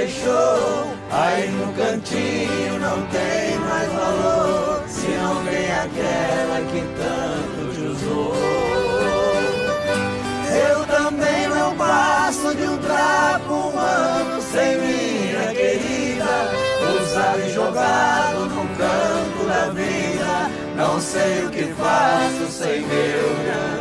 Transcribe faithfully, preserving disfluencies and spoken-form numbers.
deixou. Aí no cantinho não tem mais valor, se não tem aquela que tanto te usou. Eu também não passo de um trapo humano sem minha querida, usado e jogado num canto da vida. Não sei o que faço sem meu